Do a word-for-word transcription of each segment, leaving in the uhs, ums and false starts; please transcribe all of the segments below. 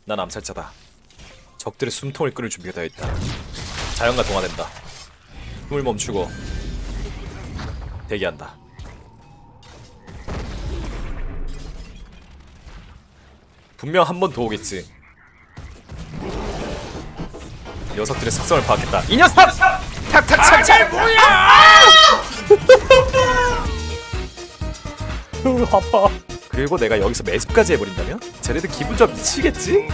난 암살자다. 적들의 숨통을 끊을 준비가 되어 있다. 자연과 동화된다. 힘을 멈추고 대기한다. 분명 한 번 더 오겠지. 녀석들의 속성을 파악했다. 이 녀석! 탁탁착착! 뭐야! 으 아파. 그리고 내가 여기서 매습까지 해버린다면? 쟤네들 기분 좀 미치겠지?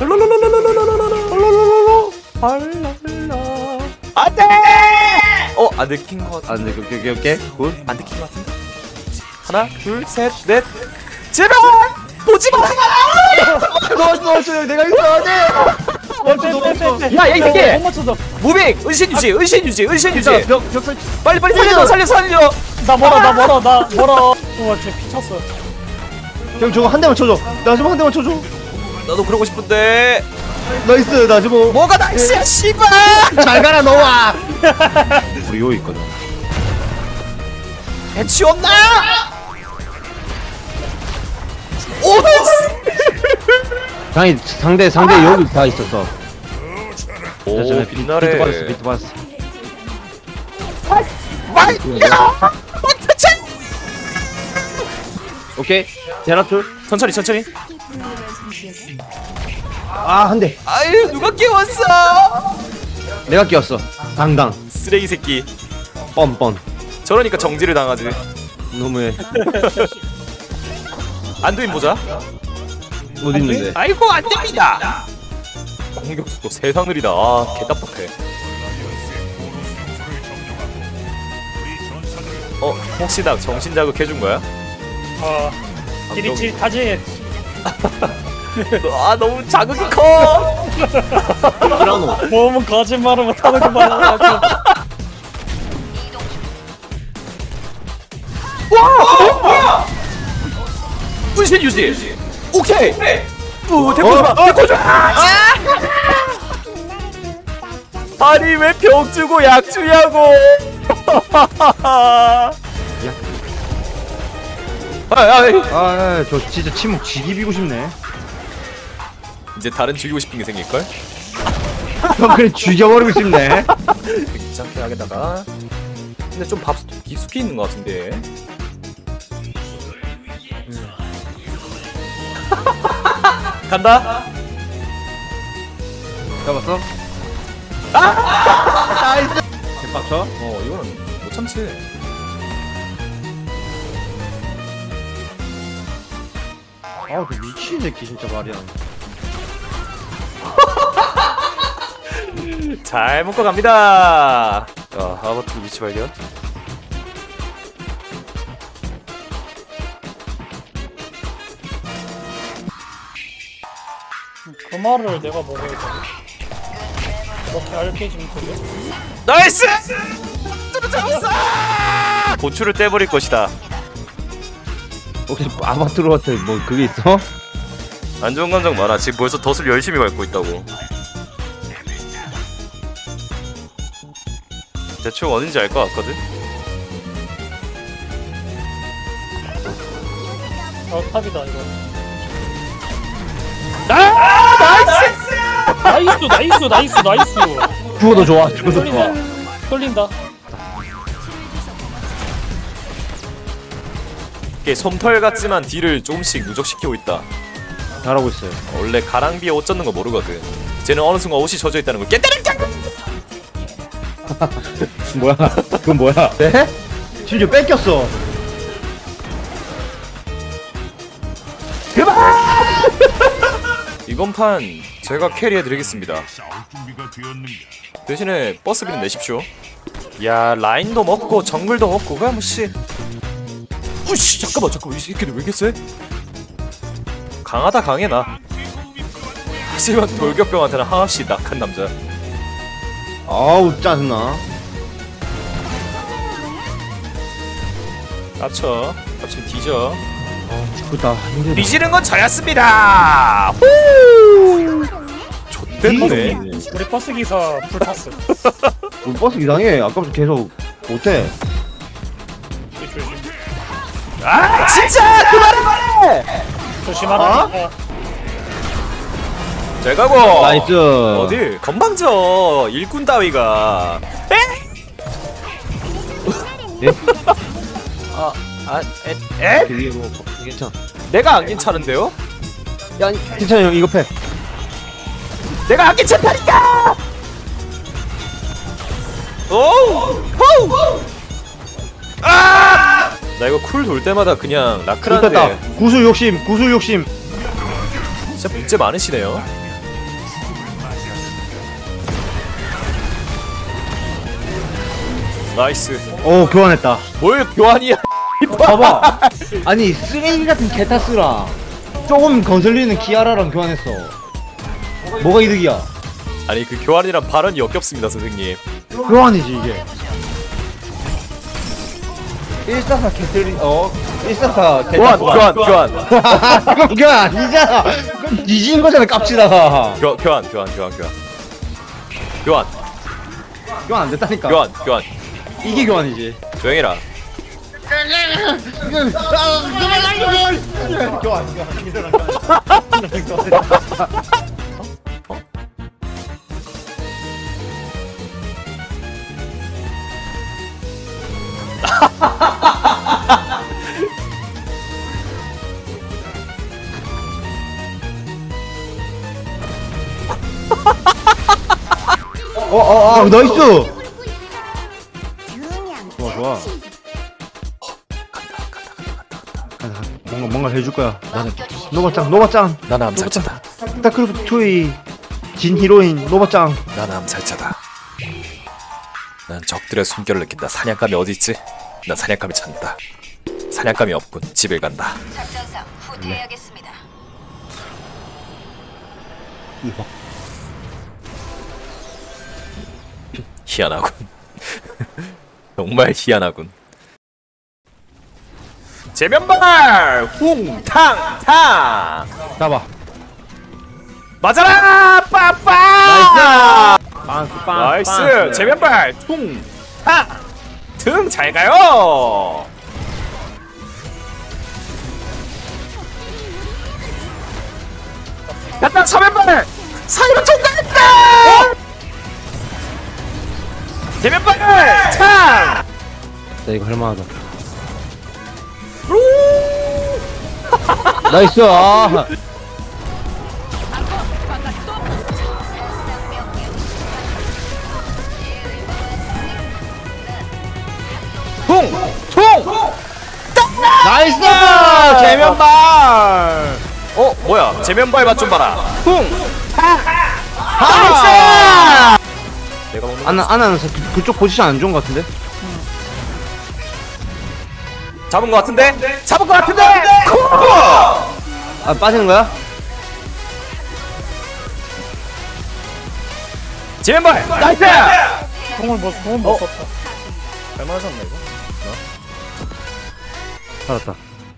안돼! 어? 안 들킨 것 같아. 안 돼, 오케이, 오케이, 오케이. 굿. 안 들킨 것 같은데? 하나, 둘, 셋, 넷. 제발! 보지 마! 넣었어, 넣었어, 내가 이거 안 돼! 야, 야, 이 새끼! 못 맞췄어. 무빙! 은신 유지! 은신 유지! 은신 유지! 벽, 벽 설. 빨리 빨리 살려! 살려! 살려! 나 멀어, 나 멀어, 나 멀어. 우와, 쟤 피쳤어. 형 저거 한 대만 쳐줘. 나 좀 한 대만 쳐줘. 나도 그러고 싶은데. 나이스, 나 좀. 뭐가 나이스야, 씨발! 잘 가라, 너와. 우리 요 있거든. 배치 없나? 오, 나이스! 상이 상대 상대 여기 다 있었어. 오, 저, 저, 빛나래. 비트 받았어, 비트 받았어. 마이야! 오케이. 제라툴. 천천히, 천천히. 아, 한 대. 아유, 누가 깨웠어? 내가 끼웠어. 당당. 쓰레기 새끼. 뻔뻔. 저러니까 정지를 당하지. 너무해. 안두인 보자. 못 있는데. 아이고, 안 됩니다. 공격 속도 세상 느리다. 아, 개답답해. 어, 혹시 나 정신 자극 해준 거야? 어, 찌릿찌릿하지? 아, 너무 자극이 커. 이라노. 몸은 거짓말을 못하는 거 말이야. 와! 뭐야? 분신 유지. 오케이. 우, 데리고 마. 데리고 줘. 아니 왜 벽 주고 약 주냐고. 아이. 아, 저 진짜 침묵 지기 비고 싶네. 이제 다른 죽이고 싶은 게 생길걸? 형 그래 죽여버리고 싶네. 귀찮게 하게다가. 근데 좀 밥 깊숙이 있는 것 같은데. 음. 간다. 잡았어? 아! 나이스. 개빡쳐? 어, 이거는 못 참지. 아, 그 미친 새끼 진짜 말이야. 잘 묶어 갑니다. 자, 하버트 위치 발견. 그 말을 내가 먹어야 돼. 이렇게 알게지면 되게. 나이스! 잡았어! 고추를 떼버릴 것이다. 혹시 아바트로한테 뭐 그게 있어? 안 좋은 감정 많아. 지금 벌써 덫을 열심히 밟고 있다고. 대충 어딘지 알 것 같거든? 어, 탑이다 이거. 아! 나이스! 나이스, 나이스, 나이스, 나이스. 죽어도 좋아, 죽어도 좋아. 끌린다. 이게 솜털 같지만 딜을 조금씩 누적시키고 있다. 잘하고 있어요. 원래 가랑비에 옷 젖는 거 모르거든. 쟤는 어느 순간 옷이 젖어 있다는 걸 깨달은 짱! 뭐야? 그건 뭐야? 네? 심지어 뺏겼어. 이번 판 제가 캐리해드리겠습니다. 대신에 버스비는 내십시오. 야, 라인도 먹고 정글도 먹고 그야 뭐 씨. 우씨, 잠깐만 잠깐만, 이 새끼들 왜 이렇게 세? 강하다 강해 나. 하지만 돌격병한테는 한없이 낙한 남자. 아우 짜증나. 깝쳐 깝치면 뒤져. 아 죽겠다. 힘들다. 뒤지는 건 저였습니다. 후! 좆됐네. 우리 버스 기사 불 탔어. 우리 버스 이상해. 아까부터 계속 못해. 조심. 아 진짜 그만해 말해. 조심하라. 어? 잘 가고. 나이스. 어딜 건방져 일꾼 따위가. 에? 예? 아, 아, 에? 에? 위에 뭐 괜찮아. 내가 안 괜찮은데요? 야 괜찮아 형 이거 패. 내가 안 괜찮다니까! 오우! 호우! 아! 나 이거 쿨 돌 때마다 그냥 뺐다. 라크라는데 구슬 욕심 구슬 욕심. 진짜 문제 많으시네요. 나이스. 오 교환했다. 뭘 교환이야? 봐봐. 아니 쓰레기 같은 게타스랑 조금 거슬리는 키아라랑 교환했어. 뭐가 이득이야? 아니 그 교환이란 발언이 역겹습니다 선생님. 교환이지 이게. 일사사 개들이 어 일사사 교환 교환 교환 그건 교환 아니잖아. 그건 뒤진 거잖아 깝치다가. 교, 교환 교환 교환 교환 교환 교환 안 됐다니까. 교환 교환 이게 교환이지. 조용해라. 교환 어어어 나이스. 좋아 좋아. 간다, 간다. 뭔가 뭔가 해줄 거야. 나는 노바짱 노바짱. 나는 암살자다. 스타크래프트 투의 진 히로인 노바짱. 나는 암살자다. 난 적들의 숨결을 느낀다. 사냥감이 어디 있지? 난 사냥감을 찾는다. 사냥감이 없군. 집을 간다. 작전상 후퇴해야겠습니다. 이봐. 희한하군. 정말 희한하군. 제면발 쿵탕탕 잡아. 맞아라 빠빠 나이스. 빵, 빵, 나이스 빵. 제면발 퉁탕 등 잘 가요. 갔다 사면발 사이로 통과했다. 제면발 탕 나 이거 할만하다. 나이스. 아. 퉁! 퉁! 나이스. 제면발. 어 뭐야 제면발 맛 좀 봐라. 퉁! 나이스. 내가 먹는 안나 안나는 그, 그쪽 포지션 안 좋은 것 같은데? 잡은 거 같은데? 잡은 거 같은데? 아 빠지는 거야? 제면발 나이스! 공을 못, 공을 못 썼다. 잘 맞았나 이거? 살았다.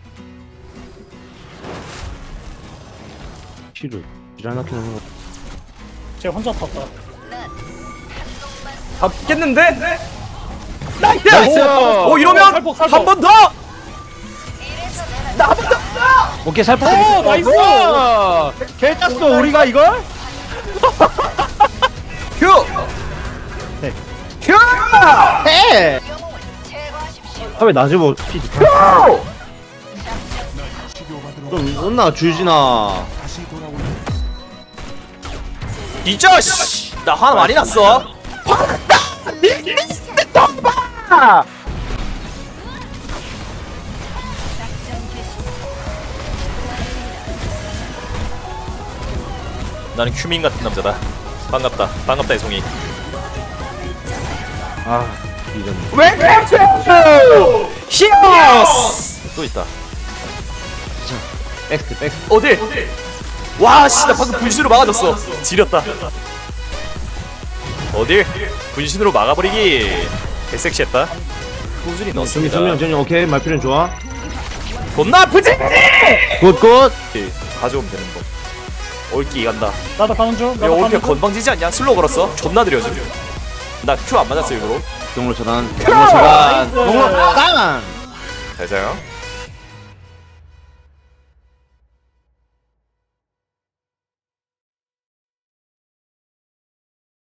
실을 지랄 낳게 하는 거. 쟤 혼자 탔다. 잡겠는데? 나이스! 나이스! 오 이러면 살폭, 살폭. 한 번 더! 나 한 번 더! 오케이 살파. 오, 나이스! 개 짰어 우리가 이걸? 큐! 네. 큐! 해. 제거하십시오. 하왜 나지고 피. 큐! 좀 온나 주진아. 잊어 씨! 나 화나 많이 났어. 나는 큐민 같은 남자다. 반갑다. 반갑다 이송이. 아 이런. 웰컴 히어스! 또 있다. 백스트 백스. 어디? 와, 씨, 나 방금 분신으로 막아줬어. 지렸다. 어딜? 분신으로 막아버리기. 개섹시했다. 꾸준히 넣었습니다. 수명 전용 오케이 말필은 좋아. 존나 아프지? 굿굿. 오케이, 가져오면 되는 거. 올기 간다. 나도 가는 중. 야, 나도 올게 가는 중. 건방지지 않냐? 슬로우 걸었어. 존나 느려 지금. 나 큐 안 맞았어 일부러. 경로 차단. 경로 차단. 경로 차단. 잘 자요.